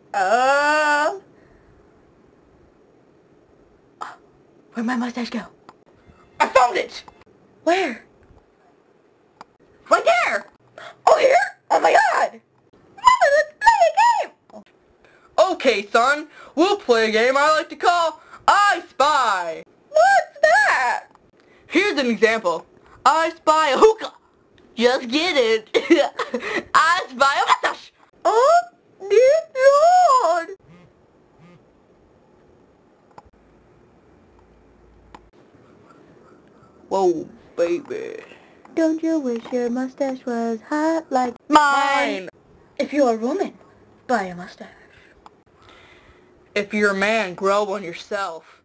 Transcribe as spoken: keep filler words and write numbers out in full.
Uh... Where'd my mustache go? I found it! Where? Right there! Oh, here? Oh my god! Mama, let's play a game! Okay, son, we'll play a game I like to call I Spy. What's that? Here's an example. I spy a hookah. Just get it. I spy a mustache. Oh, dear Lord. Whoa, baby. Don't you wish your mustache was hot like mine? If you're a woman, buy a mustache. If you're a man, grow one yourself.